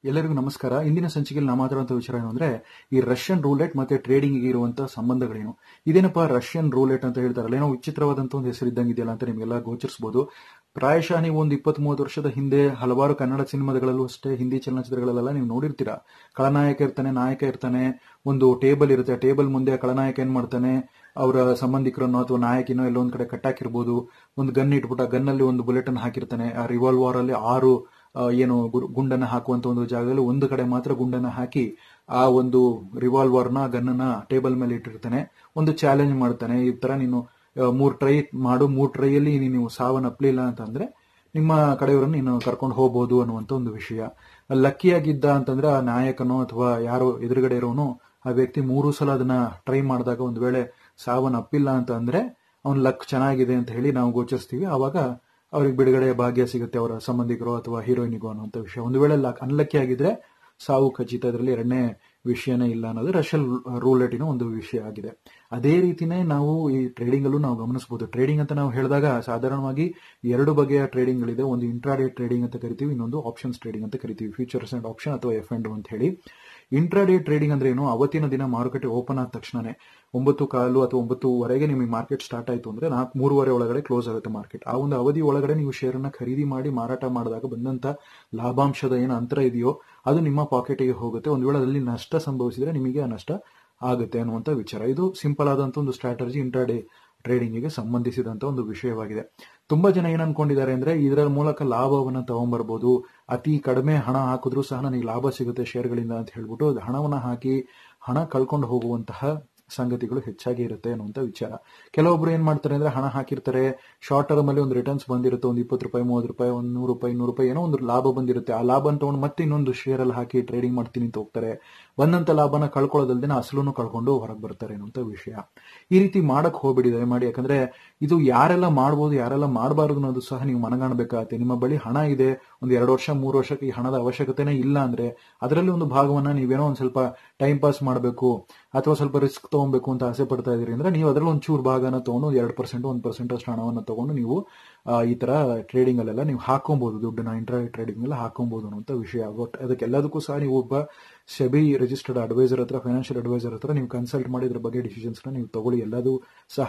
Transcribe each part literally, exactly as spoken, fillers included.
ಎಲ್ಲರಿಗೂ ನಮಸ್ಕಾರ. ಇಂದಿನ ಸಂಚಿಕೆಯಲ್ಲಿ ನಾವು ಮಾತಾಡುವಂಥ ವಿಚಾರ ಏನು ಅಂದ್ರೆ ಈ ರಷ್ಯನ್ ರೂಲೆಟ್ ಮತ್ತೆ ಟ್ರೇಡಿಂಗ್ ಇರುವಂತಹ ಸಂಬಂಧಗಳೇನು. ಇದೇನಪ್ಪ ರಷ್ಯನ್ ರೂಲೆಟ್ ಅಂತ ಹೇಳ್ತಾರಲ್ಲ, ಏನೋ ವಿಚಿತ್ರವಾದಂತಹ ಒಂದು ಹೆಸರು ಇದ್ದಂಗೆ ಇದೆಯಲ್ಲ ಅಂತ ನಿಮಗೆಲ್ಲ ಗೋಚರಿಸಬಹುದು. ಪ್ರಾಯಶಃ ನೀವು ಒಂದು ಇಪ್ಪತ್ತ್ ಮೂವತ್ತು ವರ್ಷದ ಹಿಂದೆ ಹಲವಾರು ಕನ್ನಡ ಸಿನಿಮಾಗಳಲ್ಲೂ ಅಷ್ಟೇ, ಹಿಂದಿ ಚಲನಚಿತ್ರಗಳಲ್ಲೆಲ್ಲ ನೀವು ನೋಡಿರ್ತೀರಾ. ಖಳನಾಯಕ ಇರ್ತಾನೆ, ನಾಯಕ ಇರ್ತಾನೆ, ಒಂದು ಟೇಬಲ್ ಇರುತ್ತೆ, ಟೇಬಲ್ ಮುಂದೆ ಖಳನಾಯಕ ಏನ್ ಮಾಡ್ತಾನೆ, ಅವರ ಸಂಬಂಧಿಕರನ್ನು ಅಥವಾ ನಾಯಕಿನೋ ಎಲ್ಲೋ ಒಂದ್ ಕಡೆ ಕಟ್ಟಾಕಿರ್ಬೋದು, ಒಂದು ಗನ್ ಇಟ್ಬಿಟ್ಟು ಆ ಗನ್ನಲ್ಲಿ ಒಂದು ಬುಲೆಟ್ ಅನ್ನು ಹಾಕಿರ್ತಾನೆ. ಆ ರಿವಾಲ್ವರ್ ಅಲ್ಲಿ ಆರು ಏನು ಗುಂಡನ್ನ ಹಾಕುವಂತ ಒಂದು ಜಾಗದಲ್ಲಿ ಒಂದು ಕಡೆ ಮಾತ್ರ ಗುಂಡನ್ನ ಹಾಕಿ ಆ ಒಂದು ರಿವಾಲ್ವರ್ನ ಗನ್ನನ್ನ ಟೇಬಲ್ ಮೇಲೆ ಇಟ್ಟಿರ್ತಾನೆ. ಒಂದು ಚಾಲೆಂಜ್ ಮಾಡ್ತಾನೆ, ಈ ತರ ನೀನು ಮೂರ್ ಟ್ರೈ ಮಾಡು, ಮೂರ್ ಟ್ರೈಯಲ್ಲಿ ನೀವು ಸಾವನ್ನಪ್ಪಲಿಲ್ಲ ಅಂತಂದ್ರೆ ನಿಮ್ಮ ಕಡೆಯವರನ್ನು ನೀನು ಕರ್ಕೊಂಡು ಹೋಗ್ಬೋದು ಅನ್ನುವಂತ ಒಂದು ವಿಷಯ. ಲಕ್ಕಿಯಾಗಿದ್ದ ಅಂತಂದ್ರೆ ಆ ನಾಯಕನೋ ಅಥವಾ ಯಾರೋ ಎದುರುಗಡೆ ಇರೋನು ಆ ವ್ಯಕ್ತಿ ಮೂರು ಸಲ ಅದನ್ನ ಟ್ರೈ ಮಾಡಿದಾಗ ಒಂದು ವೇಳೆ ಸಾವನ್ನಪ್ಪಿಲ್ಲ ಅಂತ ಅಂದ್ರೆ ಅವ್ನ ಲಕ್ ಚೆನ್ನಾಗಿದೆ ಅಂತ ಹೇಳಿ ನಾವು ಗೋಚರಿಸ್ತೀವಿ. ಆವಾಗ ಅವ್ರಿಗೆ ಬಿಡುಗಡೆ ಭಾಗ್ಯ ಸಿಗುತ್ತೆ, ಅವರ ಸಂಬಂಧಿಕರು ಅಥವಾ ಹೀರೋಯಿನಿಗೂ ಅನ್ನುವಂಥ ವಿಷಯ. ಒಂದು ವೇಳೆ ಅನ್ಲಕ್ಕಿ ಆಗಿದ್ರೆ ಸಾವು ಖಚಿತ, ಇದರಲ್ಲಿ ಎರಡನೇ ವಿಷಯನೇ ಇಲ್ಲ ಅನ್ನೋದು ರಷ್ಯನ್ ರೂಲೆಟಿನ ಒಂದು ವಿಷಯ ಆಗಿದೆ. ಅದೇ ರೀತಿನೇ ನಾವು ಈ ಟ್ರೇಡಿಂಗ್ ಅಲ್ಲೂ ನಾವು ಗಮನಿಸಬಹುದು. ಟ್ರೇಡಿಂಗ್ ಅಂತ ನಾವು ಹೇಳಿದಾಗ ಸಾಧಾರಣವಾಗಿ ಎರಡು ಬಗೆಯ ಟ್ರೇಡಿಂಗ್ ಗಳಿದೆ. ಒಂದು ಇಂಟ್ರಾಡೇ ಟ್ರೇಡಿಂಗ್ ಅಂತ ಕರಿತೀವಿ, ಇನ್ನೊಂದು ಆಪ್ಷನ್ಸ್ ಟ್ರೇಡಿಂಗ್ ಅಂತ ಕರಿತೀವಿ, ಫ್ಯೂಚರ್ಸ್ ಅಂಡ್ ಆಪ್ಷನ್ ಅಥವಾ ಎಫ್ ಅಂಡ್ ಅಂತ ಹೇಳಿ. ಇಂಟ್ರಾಡೇ ಟ್ರೇಡಿಂಗ್ ಅಂದ್ರೆ ಏನು, ಅವತ್ತಿನ ದಿನ ಮಾರುಕಟ್ಟೆ ಓಪನ್ ಆದ ತಕ್ಷಣನೇ ಒಂಬತ್ತು ಕಾಲು ಅಥವಾ ಒಂಬತ್ತುವರೆಗೆ ನಿಮಗೆ ಮಾರ್ಕೆಟ್ ಸ್ಟಾರ್ಟ್ ಆಯ್ತು ಅಂದ್ರೆ ನಾಲ್ಕು ಮೂರುವರೆ ಒಳಗಡೆ ಕ್ಲೋಸ್ ಆಗುತ್ತೆ ಮಾರ್ಕೆಟ್. ಆ ಒಂದು ಅವಧಿ ಒಳಗಡೆ ನೀವು ಶೇರ್ ಅನ್ನ ಖರೀದಿ ಮಾಡಿ ಮಾರಾಟ ಮಾಡಿದಾಗ ಬಂದಂತ ಲಾಭಾಂಶದ ಏನು ಅಂತರ ಇದೆಯೋ ಅದು ನಿಮ್ಮ ಪಾಕೆಟ್ಗೆ ಹೋಗುತ್ತೆ. ಒಂದು ವೇಳೆ ಅದರಲ್ಲಿ ನಷ್ಟ ಸಂಭವಿಸಿದ್ರೆ ನಿಮಗೆ ಆ ನಷ್ಟ ಆಗುತ್ತೆ ಅನ್ನುವಂತ ವಿಚಾರ. ಇದು ಸಿಂಪಲ್ ಆದಂತ ಒಂದು ಸ್ಟ್ರಾಟಜಿ ಇಂಟ್ರಾಡೇ ಟ್ರೇಡಿಂಗ್ ಗೆ ಸಂಬಂಧಿಸಿದಂತ ಒಂದು ವಿಷಯವಾಗಿದೆ. ತುಂಬಾ ಜನ ಏನ್ ಅನ್ಕೊಂಡಿದ್ದಾರೆ ಅಂದ್ರೆ ಇದರ ಮೂಲಕ ಲಾಭವನ್ನ ತಗೊಂಡ್ಬರ್ಬೋದು, ಅತಿ ಕಡಿಮೆ ಹಣ ಹಾಕಿದ್ರು ಸಹ ನನಗೆ ಲಾಭ ಸಿಗುತ್ತೆ ಶೇರ್ಗಳಿಂದ ಅಂತ ಹೇಳ್ಬಿಟ್ಟು ಹಣವನ್ನ ಹಾಕಿ ಹಣ ಕಳ್ಕೊಂಡು ಹೋಗುವಂತಹ ಸಂಗತಿಗಳು ಹೆಚ್ಚಾಗಿ ಇರುತ್ತೆ ಅನ್ನುವಂತ ವಿಚಾರ. ಕೆಲವೊಬ್ರು ಏನ್ ಮಾಡ್ತಾರೆ ಅಂದ್ರೆ ಹಣ ಹಾಕಿರ್ತಾರೆ, ಶಾರ್ಟ್ ಟರ್ಮ್ ಅಲ್ಲಿ ಒಂದು ರಿಟರ್ನ್ಸ್ ಬಂದಿರುತ್ತೆ, ಒಂದು ಇಪ್ಪತ್ತು ರೂಪಾಯಿ ಮೂವತ್ತು ರೂಪಾಯಿ ಒಂದು ನೂರು ರೂಪಾಯಿ ನೂರು ರೂಪಾಯಿ ಏನೋ ಒಂದು ಲಾಭ ಬಂದಿರುತ್ತೆ. ಆ ಲಾಭ ತಗೊಂಡು ಮತ್ತೆ ಇನ್ನೊಂದು ಶೇರ್ ಅಲ್ಲಿ ಹಾಕಿ ಟ್ರೇಡಿಂಗ್ ಮಾಡ್ತೀನಿ ಅಂತ ಹೋಗ್ತಾರೆ. ಬಂದಂತ ಲಾಭನ ಕಳ್ಕೊಳ್ಳೋದಲ್ದೇ ಅಸಲನ್ನು ಕಳ್ಕೊಂಡು ಹೊರಗೆ ಬರ್ತಾರೆ ಅನ್ನುವಂತ ವಿಷಯ. ಈ ರೀತಿ ಮಾಡಕ್ ಹೋಗ್ಬಿಡಿ ದಯಮಾಡಿ. ಯಾಕಂದ್ರೆ ಇದು ಯಾರೆಲ್ಲ ಮಾಡ್ಬೋದು ಯಾರೆಲ್ಲ ಮಾಡಬಾರದು ಅನ್ನೋದು ಸಹ ನೀವು ಮನಗಾಣಬೇಕಾಗತ್ತೆ. ನಿಮ್ಮ ಬಳಿ ಹಣ ಇದೆ, ಒಂದು ಎರಡು ವರ್ಷ ಮೂರು ವರ್ಷಕ್ಕೆ ಈ ಹಣದ ಅವಶ್ಯಕತೆನೇ ಇಲ್ಲ ಅಂದ್ರೆ ಅದರಲ್ಲಿ ಒಂದು ಭಾಗವನ್ನ ನೀವೇನೋ ಒಂದ್ ಸ್ವಲ್ಪ ಟೈಮ್ ಪಾಸ್ ಮಾಡಬೇಕು ಅಥವಾ ಸ್ವಲ್ಪ ರಿಸ್ಕ್ ತಗೊಬೇಕು ಅಂತ ಆಸೆ ಪಡ್ತಾ ಇದೀರಿ ಅಂದ್ರೆ ನೀವು ಅದರಲ್ಲಿ ಒಂಚೂರು ಭಾಗನ ತಗೊಂಡು ಒಂದು ಎರಡು ಪರ್ಸೆಂಟ್ ಒಂದು ಪರ್ಸೆಂಟ್ ಅಷ್ಟು ಹಣವನ್ನು ತಗೊಂಡು ನೀವು ಈ ತರ ಟ್ರೇಡಿಂಗ್ ಅಲ್ಲೆಲ್ಲ ನೀವು ಹಾಕೊಬಹುದು, ದುಡ್ಡನ್ನ ಇಂಟ್ರಾಡೇ ಟ್ರೇಡಿಂಗ್ ಎಲ್ಲ ಹಾಕೊಬಹುದು ಅನ್ನುವಂತ ವಿಷಯ. ಅದಕ್ಕೆಲ್ಲದಕ್ಕೂ ಸಹ ನೀವು ಒಬ್ಬ ಸೆಬಿ ರಿಜಿಸ್ಟರ್ಡ್ ಅಡ್ವೈಸರ್ ಹತ್ರ, ಫೈನಾನ್ಷಿಯಲ್ ಅಡ್ವೈಸರ್ ಹತ್ರ ನೀವು ಕನ್ಸಲ್ಟ್ ಮಾಡಿ ಇದ್ರ ಬಗ್ಗೆ ಡಿಸಿಷನ್ಸ್ ನ ನೀವು ತಗೊಳ್ಳಿ. ಎಲ್ಲದೂ ಸಹ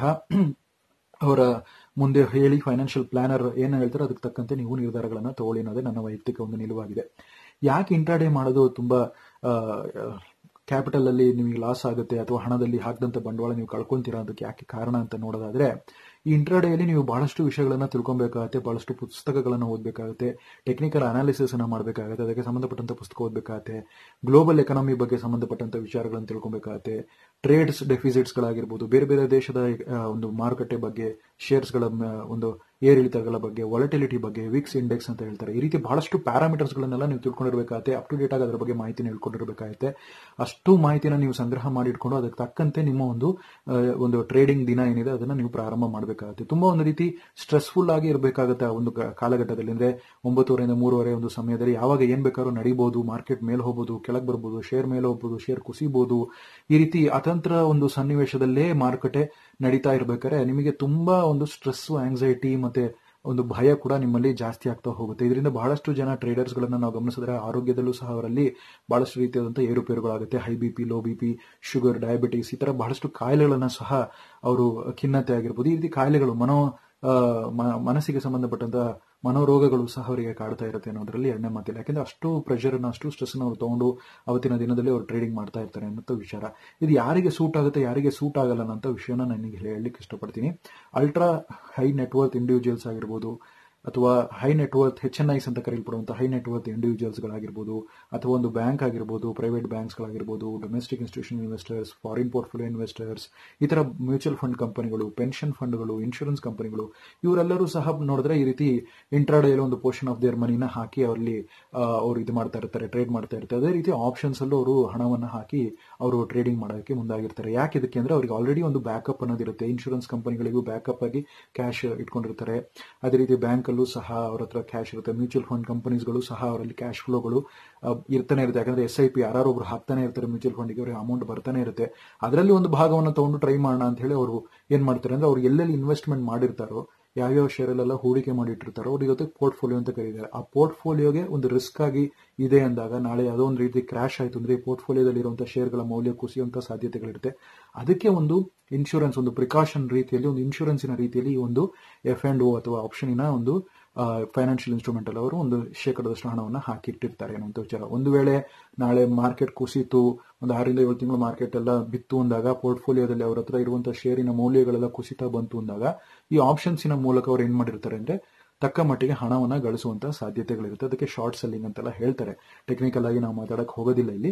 ಅವರ ಮುಂದೆ ಹೇಳಿ ಫೈನಾನ್ಷಿಯಲ್ ಪ್ಲಾನರ್ ಏನ್ ಹೇಳ್ತಾರೆ ಅದಕ್ಕೆ ತಕ್ಕಂತೆ ನೀವು ನಿರ್ಧಾರಗಳನ್ನ ತಗೊಳ್ಳಿ ಅನ್ನೋದೇ ನನ್ನ ವೈಯಕ್ತಿಕ ಒಂದು ನಿಲುವಾಗಿದೆ. ಯಾಕೆ ಇಂಟ್ರಾಡೇ ಮಾಡೋದು ತುಂಬಾ ಕ್ಯಾಪಿಟಲ್ ಅಲ್ಲಿ ನಿಮಗೆ ಲಾಸ್ ಆಗುತ್ತೆ ಅಥವಾ ಹಣದಲ್ಲಿ ಹಾಕಿದಂತ ಬಂಡವಾಳ ನೀವು ಕಳ್ಕೊಂತೀರಾ ಅದಕ್ಕೆ ಯಾಕೆ ಕಾರಣ ಅಂತ ನೋಡೋದಾದ್ರೆ, ಈ ಇಂಟ್ರಾಡೇಯಲ್ಲಿ ನೀವು ಬಹಳಷ್ಟು ವಿಷಯಗಳನ್ನ ತಿಳ್ಕೊಬೇಕಾಗುತ್ತೆ, ಬಹಳಷ್ಟು ಪುಸ್ತಕಗಳನ್ನ ಓದಬೇಕಾಗುತ್ತೆ, ಟೆಕ್ನಿಕಲ್ ಅನಾಲಿಸಿಸ್ ಅನ್ನ ಮಾಡಬೇಕಾಗುತ್ತೆ, ಅದಕ್ಕೆ ಸಂಬಂಧಪಟ್ಟಂತ ಪುಸ್ತಕ ಓದಬೇಕಾಗುತ್ತೆ, ಗ್ಲೋಬಲ್ ಎಕಾನಮಿ ಬಗ್ಗೆ ಸಂಬಂಧಪಟ್ಟಂತ ವಿಚಾರಗಳನ್ನು ತಿಳ್ಕೊಬೇಕಾಗುತ್ತೆ, ಟ್ರೇಡ್ಸ್ ಡೆಫಿಸಿಟ್ಸ್ ಗಳಾಗಿರ್ಬೋದು, ಬೇರೆ ಬೇರೆ ದೇಶದ ಒಂದು ಮಾರುಕಟ್ಟೆ ಬಗ್ಗೆ, ಶೇರ್ಸ್ ಗಳ ಒಂದು ಏರಿಳಿತಗಳ ಬಗ್ಗೆ, ವಾಲಟಿಲಿಟಿ ಬಗ್ಗೆ, ವಿಕ್ಸ್ ಇಂಡೆಕ್ಸ್ ಅಂತ ಹೇಳ್ತಾರೆ. ಈ ರೀತಿ ಬಹಳಷ್ಟು ಪ್ಯಾರಾಮೀಟರ್ಸ್ ಗಳನ್ನೆಲ್ಲ ನೀವು ತಿಳ್ಕೊಂಡಿರ್ಬೇಕಾಗುತ್ತೆ. ಅಪ್ ಟು ಡೇಟ್ ಆಗಿ ಅದರ ಬಗ್ಗೆ ಮಾಹಿತಿನ ಹೇಳ್ಕೊಂಡಿರ್ಬೇಕಾಗುತ್ತೆ. ಅಷ್ಟು ಮಾಹಿತಿನ ನೀವು ಸಂಗ್ರಹ ಮಾಡಿ ಇಟ್ಕೊಂಡು ಅದಕ್ಕೆ ತಕ್ಕಂತೆ ನಿಮ್ಮ ಒಂದು ಒಂದು ಟ್ರೇಡಿಂಗ್ ದಿನ ಏನಿದೆ ಅದನ್ನ ನೀವು ಪ್ರಾರಂಭ ಮಾಡಬೇಕಾಗುತ್ತೆ. ತುಂಬಾ ಒಂದು ರೀತಿ ಸ್ಟ್ರೆಸ್ಫುಲ್ ಆಗಿ ಇರಬೇಕಾಗುತ್ತೆ ಆ ಒಂದು ಕಾಲಘಟ್ಟದಲ್ಲಿ. ಅಂದ್ರೆ ಒಂಬತ್ತುವರೆಯಿಂದ ಮೂರುವರೆ ಒಂದು ಸಮಯದಲ್ಲಿ ಯಾವಾಗ ಏನ್ ಬೇಕಾದ್ರೂ ನಡೀಬಹುದು, ಮಾರ್ಕೆಟ್ ಮೇಲೆ ಹೋಗಬಹುದು, ಕೆಳಗೆ ಬರ್ಬೋದು, ಶೇರ್ ಮೇಲೆ ಹೋಗ್ಬೋದು, ಶೇರ್ ಕುಸಿಬಹುದು. ಈ ರೀತಿ ಅತಂತ್ರ ಒಂದು ಸನ್ನಿವೇಶದಲ್ಲೇ ಮಾರುಕಟ್ಟೆ ನಡೀತಾ ಇರ್ಬೇಕಾದ್ರೆ ನಿಮಗೆ ತುಂಬಾ ಒಂದು ಸ್ಟ್ರೆಸ್, ಆಂಗ್ಸೈಟಿ ಮತ್ತೆ ಒಂದು ಭಯ ಕೂಡ ನಿಮ್ಮಲ್ಲಿ ಜಾಸ್ತಿ ಆಗ್ತಾ ಹೋಗುತ್ತೆ. ಇದರಿಂದ ಬಹಳಷ್ಟು ಜನ ಟ್ರೇಡರ್ಸ್ ಗಳನ್ನ ನಾವು ಗಮನಿಸಿದ್ರೆ ಆರೋಗ್ಯದಲ್ಲೂ ಸಹ ಅವರಲ್ಲಿ ಬಹಳಷ್ಟು ರೀತಿಯಾದಂತಹ ಏರುಪೇರುಗಳಾಗುತ್ತೆ. High B P, low B P, sugar, diabetes, ಈ ತರ ಬಹಳಷ್ಟು ಕಾಯಿಲೆಗಳನ್ನ ಸಹ ಅವರು ಖಿನ್ನತೆ ಆಗಿರ್ಬೋದು. ಈ ರೀತಿ ಕಾಯಿಲೆಗಳು ಮನೋ ಮನಸ್ಸಿಗೆ ಸಂಬಂಧಪಟ್ಟಂತ ಮನೋರೋಗಗಳು ಸಹ ಅವರಿಗೆ ಕಾಡ್ತಾ ಇರುತ್ತೆ ಅನ್ನೋದ್ರಲ್ಲಿ ಎರಡನೇ ಮಾತಿಲ್ಲ. ಯಾಕಂದ್ರೆ ಅಷ್ಟು ಪ್ರೆಷರ್ ಅನ್ನು ಅಷ್ಟು ಸ್ಟ್ರೆಸ್ ಅವರು ತಗೊಂಡು ಅವತ್ತಿನ ದಿನದಲ್ಲಿ ಅವರು ಟ್ರೇಡಿಂಗ್ ಮಾಡ್ತಾ ಇರ್ತಾರೆ ಅನ್ನೋ ವಿಚಾರ. ಇದು ಯಾರಿಗೆ ಸೂಟ್ ಆಗುತ್ತೆ ಯಾರಿಗೆ ಸೂಟ್ ಆಗಲ್ಲ ಅನ್ನೋ ವಿಷಯನ ನನಗೆ ಹೇಳಲಿಕ್ಕೆ ಇಷ್ಟಪಡ್ತೀನಿ. ಅಲ್ಟ್ರಾ ಹೈ ನೆಟ್ವರ್ತ್ ಇಂಡಿವಿಜುವಲ್ಸ್ ಆಗಿರ್ಬೋದು ಅಥವಾ high net worth H N Is ಅಂತ ಕರೆಯಲ್ಪಡುವಂತಹ ಹೈ ನೆಟ್ವರ್ತ್ ಇಂಡಿವಿಜುವಲ್ಸ್ ಗಳಾಗಿರ್ಬೋದು ಅಥವಾ ಒಂದು ಬ್ಯಾಂಕ್ ಆಗಿರ್ಬೋದು, ಪ್ರೈವೇಟ್ ಬ್ಯಾಂಕ್ಸ್ ಗಳಾಗಿರ್ಬೋದು, domestic institution investors, foreign portfolio investors, ಈ ತರ ಮ್ಯೂಚುವಲ್ ಫಂಡ್ ಕಂಪನಿಗಳು, ಪೆನ್ಷನ್ ಫಂಡ್ಗಳು, ಇನ್ಶೂರೆನ್ಸ್ ಕಂಪನಿಗಳು, ಇವರೆಲ್ಲರೂ ಸಹ ನೋಡಿದ್ರೆ ಈ ರೀತಿ ಇಂಟ್ರಾಡೇ ಒಂದು ಪೋರ್ಷನ್ ಆಫ್ ದೇರ್ ಮನಿನ ಹಾಕಿ ಅವರಲ್ಲಿ ಅವರು ಇದು ಮಾಡ್ತಾ ಇರ್ತಾರೆ, ಟ್ರೇಡ್ ಮಾಡ್ತಾ ಇರ್ತಾರೆ. ಅದೇ ರೀತಿ ಆಪ್ಷನ್ಸ್ ಅಲ್ಲೂ ಅವರು ಹಣವನ್ನ ಹಾಕಿ ಅವರು ಟ್ರೇಡಿಂಗ್ ಮಾಡೋದಕ್ಕೆ ಮುಂದಾಗಿರ್ತಾರೆ. ಯಾಕೆ ಇದಕ್ಕೆ ಅಂದ್ರೆ ಅವರಿಗೆ ಆಲ್ರೆಡಿ ಒಂದು ಬ್ಯಾಕಪ್ ಅನ್ನೋದಿರುತ್ತೆ. ಇನ್ಶೂರೆನ್ಸ್ ಕಂಪನಿಗಳಿಗೂ ಬ್ಯಾಕಪ್ ಆಗಿ ಕ್ಯಾಶ್ ಇಟ್ಕೊಂಡಿರ್ತಾರೆ. ಅದೇ ರೀತಿ ಬ್ಯಾಂಕ್ ಸಹ ಅವ್ರ ಹತ್ರ ಕ್ಯಾಶ್ ಇರುತ್ತೆ. ಮ್ಯೂಚುವಲ್ ಫಂಡ್ ಕಂಪನೀಸ್ಗಳು ಸಹ ಅವರಲ್ಲಿ ಕ್ಯಾಶ್ ಫ್ಲೋಗಳು ಇರ್ತಾನೆ ಇರುತ್ತೆ. ಯಾಕಂದ್ರೆ ಎಸ್ ಐ ಪಿ ಯಾರು ಒಬ್ರು ಹಾಕ್ತಾನೆ ಇರ್ತಾರೆ ಮ್ಯೂಚುವಲ್ ಫಂಡ್ಗೆ, ಅವರಿಗೆ ಅಮೌಂಟ್ ಬರ್ತಾನೆ ಇರುತ್ತೆ. ಅದರಲ್ಲಿ ಒಂದು ಭಾಗವನ್ನು ತಗೊಂಡು ಟ್ರೈ ಮಾಡೋಣ ಅಂತ ಹೇಳಿ ಅವರು ಏನ್ ಮಾಡ್ತಾರೆ ಅಂದ್ರೆ ಅವ್ರು ಎಲ್ಲೆಲ್ಲಿ ಇನ್ವೆಸ್ಟ್ಮೆಂಟ್ ಮಾಡಿರ್ತಾರೋ ಯಾವ್ಯಾವ ಶೇರಲ್ಲೆಲ್ಲ ಹೂಡಿಕೆ ಮಾಡಿಟ್ಟಿರ್ತಾರೋ ಅವ್ರ ಜೊತೆ ಪೋರ್ಟ್ಫೋಲಿಯೋ ಅಂತ ಕರೀತಾರೆ. ಆ ಪೋರ್ಟ್ಫೋಲಿಯೋಗೆ ಒಂದು ರಿಸ್ಕ್ ಆಗಿ ಇದೆ ಅಂದಾಗ ನಾಳೆ ಯಾವುದೋ ಒಂದು ರೀತಿ ಕ್ರಾಶ್ ಆಯ್ತು ಅಂದ್ರೆ ಪೋರ್ಟ್ಫೋಲಿಯೋದಲ್ಲಿ ಇರುವಂತಹ ಶೇರ್ಗಳ ಮೌಲ್ಯ ಕುಸಿಯುವಂತಹ ಸಾಧ್ಯತೆಗಳಿರುತ್ತೆ. ಅದಕ್ಕೆ ಒಂದು ಇನ್ಶೂರೆನ್ಸ್, ಒಂದು ಪ್ರಿಕಾಷನ್ ರೀತಿಯಲ್ಲಿ, ಒಂದು ಇನ್ಶೂರೆನ್ಸಿನ ರೀತಿಯಲ್ಲಿ ಈ ಒಂದು ಎಫ್ ಅಂಡ್ ಓ ಅಥವಾ ಆಪ್ಷನಿನ ಒಂದು ಫೈನಾನ್ಷಿಯಲ್ ಇನ್ಸ್ಟ್ರೂಮೆಂಟ್ ಅಲ್ಲಿ ಅವರು ಒಂದು ಶೇಕಡದಷ್ಟು ಹಣವನ್ನು ಹಾಕಿಟ್ಟಿರ್ತಾರೆ ಅನ್ನುವಂಥ ವಿಚಾರ. ಒಂದು ವೇಳೆ ನಾಳೆ ಮಾರ್ಕೆಟ್ ಕುಸಿತು, ಒಂದು ಆರರಿಂದ ಏಳು ತಿಂಗಳು ಮಾರ್ಕೆಟ್ ಎಲ್ಲ ಬಿತ್ತು ಅಂದಾಗ ಪೋರ್ಟ್ಫೋಲಿಯೋದಲ್ಲಿ ಅವ್ರ ಹತ್ರ ಇರುವಂತಹ ಶೇರಿನ ಮೌಲ್ಯಗಳೆಲ್ಲ ಕುಸಿತ ಬಂತು ಅಂದಾಗ ಈ ಆಪ್ಷನ್ಸಿನ ಮೂಲಕ ಅವ್ರು ಏನ್ ಮಾಡಿರ್ತಾರೆ ಅಂದ್ರೆ ತಕ್ಕ ಮಟ್ಟಿಗೆ ಹಣವನ್ನ ಗಳಿಸುವಂತಹ ಸಾಧ್ಯತೆಗಳಿರುತ್ತೆ. ಅದಕ್ಕೆ ಶಾರ್ಟ್ ಸೆಲ್ಲಿಂಗ್ ಅಂತೆಲ್ಲ ಹೇಳ್ತಾರೆ. ಟೆಕ್ನಿಕಲ್ ಆಗಿ ನಾವು ಮಾತಾಡಕ್ ಹೋಗೋದಿಲ್ಲ ಇಲ್ಲಿ.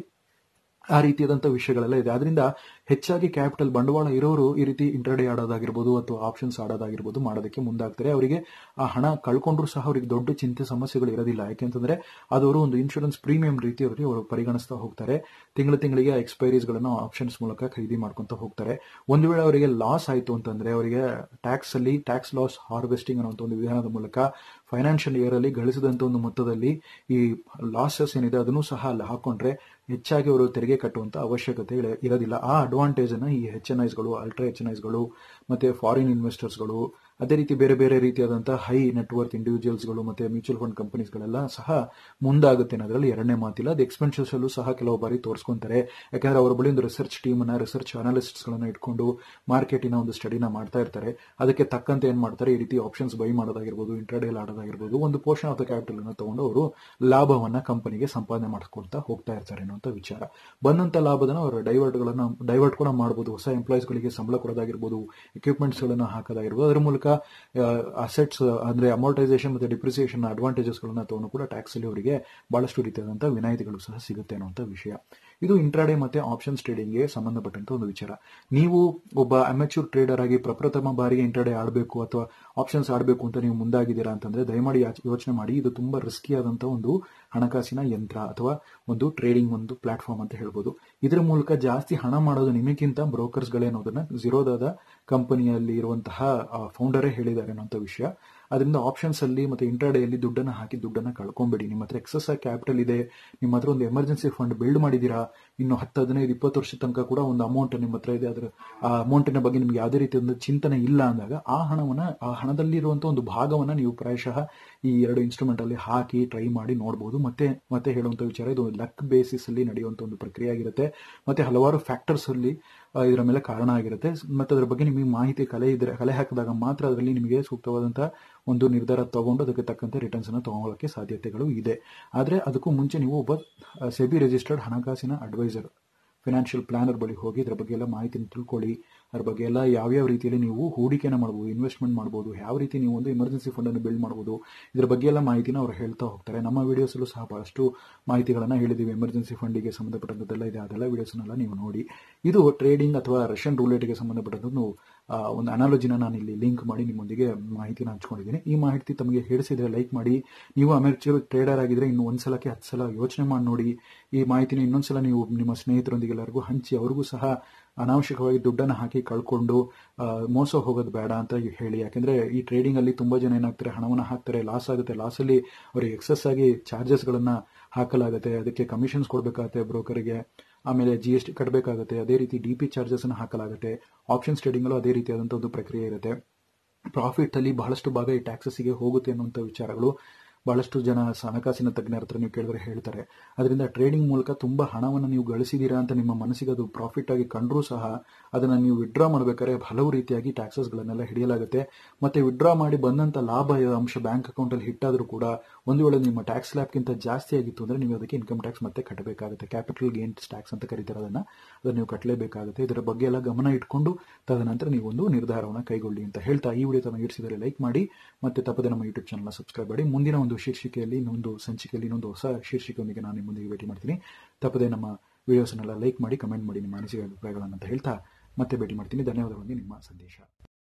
ಆ ರೀತಿಯಾದಂತಹ ವಿಷಯಗಳೆಲ್ಲ ಇದೆ. ಆದ್ರಿಂದ ಹೆಚ್ಚಾಗಿ ಕ್ಯಾಪಿಟಲ್ ಬಂಡವಾಳ ಇರೋರು ಈ ರೀತಿ ಇಂಟ್ರಾಡೇ ಆಡೋದಾಗಿರ್ಬೋದು ಅಥವಾ ಆಪ್ಷನ್ಸ್ ಆಡೋದಾಗಿರ್ಬೋದು ಮಾಡೋದಕ್ಕೆ ಮುಂದಾಗ್ತಾರೆ. ಅವರಿಗೆ ಆ ಹಣ ಕಳ್ಕೊಂಡ್ರು ಸಹ ಅವರಿಗೆ ದೊಡ್ಡ ಚಿಂತೆ ಸಮಸ್ಯೆಗಳು ಇರೋದಿಲ್ಲ. ಯಾಕೆಂತಂದ್ರೆ ಅದವರು ಒಂದು ಇನ್ಶೂರೆನ್ಸ್ ಪ್ರೀಮಿಯಂ ರೀತಿಯವರಿಗೆ ಅವರು ಪರಿಗಣಿಸ್ತಾ ಹೋಗ್ತಾರೆ. ತಿಂಗಳ ತಿಂಗಳಿಗೆ ಎಕ್ಸ್ಪೈರೀಸ್ ಗಳನ್ನು ಆಪ್ಷನ್ಸ್ ಮೂಲಕ ಖರೀದಿ ಮಾಡ್ಕೊಂತ ಹೋಗ್ತಾರೆ. ಒಂದು ವೇಳೆ ಅವರಿಗೆ ಲಾಸ್ ಆಯ್ತು ಅಂತಂದ್ರೆ ಅವರಿಗೆ ಟ್ಯಾಕ್ಸ್ ಅಲ್ಲಿ ಟ್ಯಾಕ್ಸ್ ಲಾಸ್ ಹಾರ್ವೆಸ್ಟಿಂಗ್ ಅನ್ನುವಂಥ ಒಂದು ವಿಧಾನದ ಮೂಲಕ ಫೈನಾನ್ಷಿಯಲ್ ಇಯರ್ ಅಲ್ಲಿ ಗಳಿಸಿದಂತ ಒಂದು ಮೊತ್ತದಲ್ಲಿ ಈ ಲಾಸಸ್ ಏನಿದೆ ಅದನ್ನು ಸಹ ಅಲ್ಲಿ ಹಾಕೊಂಡ್ರೆ ಹೆಚ್ಚಾಗಿ ಅವರು ತೆರಿಗೆ ಕಟ್ಟುವಂತ ಅವಶ್ಯಕತೆ ಇರೋದಿಲ್ಲ. ಆ ಅಡ್ವಾಂಟೇಜ್ ಅನ್ನ ಈ ಎಚ್ ಎನ್ ಐಸ್ಗಳು, ಅಲ್ಟ್ರಾ ಎಚ್ ಎನ್ ಐಸ್ಗಳು ಮತ್ತೆ ಫಾರಿನ್ ಇನ್ವೆಸ್ಟರ್ಸ್ಗಳು, ಅದೇ ರೀತಿ ಬೇರೆ ಬೇರೆ ರೀತಿಯಾದಂತಹ ಹೈ ನೆಟ್ವರ್ತ್ ಇಂಡಿವಿಜುವಲ್ಸ್ಗಳು ಮತ್ತೆ ಮ್ಯೂಚುವಲ್ ಫಂಡ್ ಕಂಪನೀಸ್ಗಳೆಲ್ಲ ಸಹ ಮುಂದಾಗುತ್ತೆ ಅನ್ನೋದ್ರಲ್ಲಿ ಎರಡನೇ ಮಾತಿಲ್ಲ. ಅದು ಎಕ್ಸ್ಪೆನ್ಸಸ್ ಅಲ್ಲೂ ಸಹ ಕೆಲವು ಬಾರಿ ತೋರಿಸ್ಕೊಂತಾರೆ. ಯಾಕಂದ್ರೆ ಅವರ ಬಳಿ ಒಂದು ರಿಸರ್ಚ್ ಟೀಮ್ ಅನ್ನ, ರಿಸರ್ಚ್ ಅನಾಲಿಸ್ಟ್ಸ್ ಗಳನ್ನ ಇಟ್ಕೊಂಡು ಮಾರ್ಕೆಟಿನ ಒಂದು ಸ್ಟಡಿನ ಮಾಡ್ತಾ ಇರ್ತಾರೆ. ಅದಕ್ಕೆ ತಕ್ಕಂತೆ ಏನ್ ಮಾಡ್ತಾರೆ, ಈ ರೀತಿ ಆಪ್ಷನ್ಸ್ ಬೈ ಮಾಡೋದಾಗಿರ್ಬೋದು, ಇಂಟ್ರಾಡೇಲ್ ಆಡೋದಾಗಿರ್ಬೋದು, ಒಂದು ಪೋರ್ಷನ್ ಆಫ್ ದ ಕ್ಯಾಪಿಟಲ್ ಅನ್ನು ತಗೊಂಡು ಅವರು ಲಾಭವನ್ನ ಕಂಪನಿಗೆ ಸಂಪಾದನೆ ಮಾಡ್ಕೊಂತ ಹೋಗ್ತಾ ಇರ್ತಾರೆ ಅನ್ನುವಂಥ ವಿಚಾರ. ಬಂದಂತ ಲಾಭದನ್ನ ಅವರು ಡೈವರ್ಟ್ ಗಳನ್ನ ಡೈವರ್ಟ್ ಕೂಡ ಮಾಡಬಹುದು. ಹೊಸ ಎಂಪ್ಲಾಯೀಸ್ ಗಳಿಗೆ ಸಂಬಳ ಕೊಡೋದಾಗಿರ್ಬೋದು, ಎಕ್ವಿಪ್ಮೆಂಟ್ಸ್ ಗಳನ್ನ ಹಾಕೋದಾಗಿರ್ಬೋದು, ಅದರ ಮೂಲಕ ಅಸೆಟ್ಸ್ ಅಂದ್ರೆ ಅಮೋರ್ಟೈಸೇಷನ್ ಮತ್ತೆ ಡಿಪ್ರಿಸಿಯೇಷನ್ ಅಡ್ವಾಂಟೇಜಸ್ ಗಳನ್ನ ತಗೊಂಡು ಕೂಡ ಟ್ಯಾಕ್ಸ್ ಅಲ್ಲಿ ಅವರಿಗೆ ಬಹಳಷ್ಟು ರೀತಿಯಾದಂತಹ ವಿನಾಯಿತಿಗಳು ಸಹ ಸಿಗುತ್ತೆ ಅನ್ನುವಂಥ ವಿಷಯ. ಇದು ಇಂಟ್ರಾಡೇ ಮತ್ತೆ ಆಪ್ಷನ್ಸ್ ಟ್ರೇಡಿಂಗ್ ಗೆ ಸಂಬಂಧಪಟ್ಟಂತ ಒಂದು ವಿಚಾರ. ನೀವು ಒಬ್ಬ ಅಮೆಚ್ಯೂರ್ ಟ್ರೇಡರ್ ಆಗಿ ಪ್ರಪ್ರಥಮ ಬಾರಿಗೆ ಇಂಟ್ರಾಡೇ ಆಡಬೇಕು ಅಥವಾ ಆಪ್ಷನ್ಸ್ ಆಡಬೇಕು ಅಂತ ನೀವು ಮುಂದಾಗಿದ್ದೀರಾ ಅಂತಂದ್ರೆ ದಯಮಾಡಿ ಯೋಚನೆ ಮಾಡಿ. ಇದು ತುಂಬಾ ರಿಸ್ಕಿ ಆದಂತಹ ಒಂದು ಹಣಕಾಸಿನ ಯಂತ್ರ ಅಥವಾ ಒಂದು ಟ್ರೇಡಿಂಗ್ ಒಂದು ಪ್ಲಾಟ್ಫಾರ್ಮ್ ಅಂತ ಹೇಳ್ಬೋದು. ಇದರ ಮೂಲಕ ಜಾಸ್ತಿ ಹಣ ಮಾಡೋದು ನಿಮಗಿಂತ ಬ್ರೋಕರ್ಸ್ ಗಳೇ ಅನ್ನೋದನ್ನ ಝೀರೋದಾದ ಕಂಪನಿಯಲ್ಲಿ ಇರುವಂತಹ ಫೌಂಡರೇ ಹೇಳಿದ್ದಾರೆ ಅನ್ನೋಂಥ ವಿಷಯ. ಅದರಿಂದ ಆಪ್ಷನ್ಸ್ ಅಲ್ಲಿ ಮತ್ತೆ ಇಂಟ್ರಾಡೇಯಲ್ಲಿ ದುಡ್ಡನ್ನ ಹಾಕಿ ದುಡ್ಡನ್ನ ಕಳ್ಕೊಂಬೇಡಿ. ನಿಮ್ಮ ಹತ್ರ ಎಕ್ಸಸ್ ಕ್ಯಾಪಿಟಲ್ ಇದೆ, ನಿಮ್ಮ ಹತ್ರ ಒಂದು ಎಮರ್ಜೆನ್ಸಿ ಫಂಡ್ ಬಿಲ್ಡ್ ಮಾಡಿದೀರಾ, ಇನ್ನು ಹತ್ತು ಹದಿನೈದು ಇಪ್ಪತ್ತು ವರ್ಷದ ತನಕ ಕೂಡ ಒಂದು ಅಮೌಂಟ್ ನಿಮ್ಮ ಹತ್ರ ಇದೆ, ಅದರ ಆ ಅಮೌಂಟಿನ ಬಗ್ಗೆ ನಿಮ್ಗೆ ಯಾವುದೇ ರೀತಿಯ ಚಿಂತನೆ ಇಲ್ಲ ಅಂದಾಗ ಆ ಹಣವನ್ನ ಆ ಹಣದಲ್ಲಿರುವಂತಹ ಒಂದು ಭಾಗವನ್ನ ನೀವು ಪ್ರಾಯಶಃ ಈ ಎರಡು ಇನ್ಸ್ಟ್ರೂಮೆಂಟ್ ಅಲ್ಲಿ ಹಾಕಿ ಟ್ರೈ ಮಾಡಿ ನೋಡಬಹುದು. ಮತ್ತೆ ಮತ್ತೆ ಹೇಳುವಂತ ವಿಚಾರ, ಇದು ಲಕ್ ಬೇಸಿಸ್ ಅಲ್ಲಿ ನಡೆಯುವಂತ ಒಂದು ಪ್ರಕ್ರಿಯೆ ಆಗಿರುತ್ತೆ. ಮತ್ತೆ ಹಲವಾರು ಫ್ಯಾಕ್ಟರ್ಸ್ ಅಲ್ಲಿ ಇದರ ಮೇಲೆ ಕಾರಣ ಆಗಿರುತ್ತೆ. ಮತ್ತೆ ಅದರ ಬಗ್ಗೆ ನಿಮಗೆ ಮಾಹಿತಿ ಕಲೆ ಇದ್ರೆ ಕಲೆ ಹಾಕಿದಾಗ ಮಾತ್ರ ಅದರಲ್ಲಿ ನಿಮಗೆ ಸೂಕ್ತವಾದಂತಹ ಒಂದು ನಿರ್ಧಾರ ತಗೊಂಡು ಅದಕ್ಕೆ ತಕ್ಕಂತೆ ರಿಟರ್ನ್ಸ್ ಅನ್ನು ತಗೊಳ್ಳೋಕೆ ಸಾಧ್ಯತೆಗಳು ಇದೆ. ಆದ್ರೆ ಅದಕ್ಕೂ ಮುಂಚೆ ನೀವು ಒಬ್ಬ ಸೆಬಿ ರಿಜಿಸ್ಟರ್ಡ್ ಹಣಕಾಸಿನ ಅಡ್ವೈಸರ್, ಫೈನಾನ್ಷಿಯಲ್ ಪ್ಲಾನರ್ ಬಳಿ ಹೋಗಿ ಇದರ ಬಗ್ಗೆ ಎಲ್ಲ ಮಾಹಿತಿನ ತಿಳ್ಕೊಳ್ಳಿ. ಅದ್ರ ಬಗ್ಗೆ ಎಲ್ಲ ಯಾವ್ಯಾವ ರೀತಿಯಲ್ಲಿ ನೀವು ಹೂಡಿಕೆನ ಮಾಡಬಹುದು, ಇನ್ವೆಸ್ಟ್ಮೆಂಟ್ ಮಾಡಬಹುದು, ಯಾವ ರೀತಿ ನೀವು ಒಂದು ಎಮರ್ಜೆನ್ಸಿ ಫಂಡ್ ಅನ್ನು ಬಿಲ್ಡ್ ಮಾಡಬಹುದು, ಇದ್ರ ಬಗ್ಗೆ ಎಲ್ಲ ಮಾಹಿತಿನ ಅವ್ರು ಹೇಳ್ತಾ ಹೋಗ್ತಾರೆ. ನಮ್ಮ ವಿಡಿಯೋಸ್ ಅಲ್ಲೂ ಸಹ ಬಹಳಷ್ಟು ಮಾಹಿತಿಗಳನ್ನ ಹೇಳಿದೀವಿ. ಎಮರ್ಜೆನ್ಸಿ ಫಂಡಿಗೆ ಸಂಬಂಧಪಟ್ಟಂತೆಲ್ಲ ಇದೆ, ಅದೆಲ್ಲ ವಿಡಿಯೋಸ್ನೆಲ್ಲ ನೀವು ನೋಡಿ. ಇದು ಟ್ರೇಡಿಂಗ್ ಅಥವಾ ರಷ್ಯನ್ ರೂಲೆಟ್ಗೆ ಸಂಬಂಧಪಟ್ಟಂತ ಒಂದು ಅನಾಲಜಿನ ನಾನು ಇಲ್ಲಿ ಲಿಂಕ್ ಮಾಡಿ ನಿಮ್ಮೊಂದಿಗೆ ಮಾಹಿತಿನ ಹಂಚ್ಕೊಂಡಿದ್ದೀನಿ. ಈ ಮಾಹಿತಿ ತಮಗೆ ಹೇಳಿಸಿದ್ರೆ ಲೈಕ್ ಮಾಡಿ. ನೀವು ಅಮೆಚೂರ್ ಟ್ರೇಡರ್ ಆಗಿದ್ರೆ ಇನ್ನು ಒಂದ್ಸಲಕ್ಕೆ ಹತ್ತು ಸಲ ಯೋಚನೆ ಮಾಡಿ ನೋಡಿ. ಈ ಮಾಹಿತಿನ ಇನ್ನೊಂದ್ಸಲ ನೀವು ನಿಮ್ಮ ಸ್ನೇಹಿತರೊಂದಿಗೆ ಎಲ್ಲರಿಗೂ ಹಂಚಿ ಅವ್ರಿಗೂ ಸಹ ಅನಾವಶ್ಯಕವಾಗಿ ದುಡ್ಡನ್ನು ಹಾಕಿ ಕಳ್ಕೊಂಡು ಮೋಸ ಹೋಗೋದು ಬೇಡ ಅಂತ ಹೇಳಿ. ಯಾಕಂದ್ರೆ ಈ ಟ್ರೇಡಿಂಗ್ ಅಲ್ಲಿ ತುಂಬಾ ಜನ ಏನಾಗ್ತಾರೆ, ಹಣವನ್ನ ಹಾಕ್ತಾರೆ, ಲಾಸ್ ಆಗುತ್ತೆ. ಲಾಸ್ ಅಲ್ಲಿ ಅವರಿಗೆ ಎಕ್ಸಸ್ ಆಗಿ ಚಾರ್ಜಸ್ ಗಳನ್ನ ಹಾಕಲಾಗುತ್ತೆ, ಅದಕ್ಕೆ ಕಮಿಷನ್ಸ್ ಕೊಡಬೇಕಾಗುತ್ತೆ ಬ್ರೋಕರ್ಗೆ, ಆಮೇಲೆ ಜಿ ಎಸ್ ಟಿ ಕಟ್ಟಬೇಕಾಗುತ್ತೆ, ಅದೇ ರೀತಿ ಡಿ ಪಿ ಚಾರ್ಜಸ್ ಅನ್ನು ಹಾಕಲಾಗುತ್ತೆ. ಆಪ್ಷನ್ಸ್ ಟ್ರೇಡಿಂಗ್ ಅಲ್ಲೂ ಅದೇ ರೀತಿಯಾದಂತಹ ಒಂದು ಪ್ರಕ್ರಿಯೆ ಇರುತ್ತೆ. ಪ್ರಾಫಿಟ್ ಅಲ್ಲಿ ಬಹಳಷ್ಟು ಭಾಗ ಈ ಟ್ಯಾಕ್ಸಸ್ಗೆ ಹೋಗುತ್ತೆ ಅನ್ನುವಂಥ ವಿಚಾರಗಳು ಬಹಳಷ್ಟು ಜನ ಹಣಕಾಸಿನ ತಜ್ಞರ ಹತ್ರ ನೀವು ಕೇಳಿದ್ರೆ ಹೇಳ್ತಾರೆ. ಅದರಿಂದ ಟ್ರೇಡಿಂಗ್ ಮೂಲಕ ತುಂಬಾ ಹಣವನ್ನು ನೀವು ಗಳಿಸಿದೀರಾ ಅಂತ ನಿಮ್ಮ ಮನಸ್ಸಿಗೆ ಅದು ಪ್ರಾಫಿಟ್ ಆಗಿ ಕಂಡ್ರೂ ಸಹ ಅದನ್ನ ನೀವು ವಿಡ್ರಾ ಮಾಡಬೇಕಾದ್ರೆ ಹಲವು ರೀತಿಯಾಗಿ ಟ್ಯಾಕ್ಸಸ್ ಗಳನ್ನೆಲ್ಲ ಹಿಡಿಯಲಾಗುತ್ತೆ. ಮತ್ತೆ ವಿಡ್ರಾ ಮಾಡಿ ಬಂದಂತ ಲಾಭ ಅಂಶ ಬ್ಯಾಂಕ್ ಅಕೌಂಟ್ ಅಲ್ಲಿ ಹಿಟ್ಟಾದ್ರೂ ಕೂಡ ಒಂದು ವೇಳೆ ನಿಮ್ಮ ಟ್ಯಾಕ್ಸ್ ಸ್ಲ್ಯಾಬ್ಗಿಂತ ಜಾಸ್ತಿ ಆಗಿತ್ತು ಅಂದ್ರೆ ನೀವು ಅದಕ್ಕೆ ಇನ್ಕಮ್ ಟ್ಯಾಕ್ಸ್ ಮತ್ತೆ ಕಟ್ಟಬೇಕಾಗುತ್ತೆ. ಕ್ಯಾಪಿಟಲ್ ಗೇನ್ಸ್ ಟ್ಯಾಕ್ಸ್ ಅಂತ ಕರೀತಾರೆ, ಅದನ್ನ ಅದನ್ನ ನೀವು ಕಟ್ಟಲೇಬೇಕಾಗುತ್ತೆ. ಇದರ ಬಗ್ಗೆ ಎಲ್ಲ ಗಮನ ಇಟ್ಕೊಂಡು ತದನಂತರ ನೀವು ಒಂದು ನಿರ್ಧಾರವನ್ನು ಕೈಗೊಳ್ಳಿ ಅಂತ ಹೇಳ್ತಾ ಈ ವಿಡಿಯೋ ತಮಗೆ ಇರಿಸಿದರೆ ಲೈಕ್ ಮಾಡಿ, ಮತ್ತೆ ತಪ್ಪದೆ ನಮ್ಮ ಯೂಟ್ಯೂಬ್ ಚಾನಲ್ ಸಬ್ಸ್ಕ್ರೈಬ್ ಮಾಡಿ. ಮುಂದಿನ ಒಂದು ಶೀರ್ಷಿಕೆಯಲ್ಲಿ ಇನ್ನೊಂದು ಸಂಚಿಕೆಯಲ್ಲಿ ಇನ್ನೊಂದು ಹೊಸ ಶೀರ್ಷಿಕೆಯೊಂದಿಗೆ ನಾನು ನಿಮ್ಮೊಂದಿಗೆ ಭೇಟಿ ಮಾಡ್ತೀನಿ. ತಪ್ಪದೆ ನಮ್ಮ ವಿಡಿಯೋಸ್ನೆಲ್ಲ ಲೈಕ್ ಮಾಡಿ, ಕಮೆಂಟ್ ಮಾಡಿ ನಿಮ್ಮ ಅನಿಸಿಕೆ ಅಭಿಪ್ರಾಯಗಳನ್ನು ಅಂತ ಹೇಳ್ತಾ ಮತ್ತೆ ಭೇಟಿ ಮಾಡ್ತೀನಿ. ಧನ್ಯವಾದಗಳು. ನಿಮ್ಮ ಸಂದೇಶ.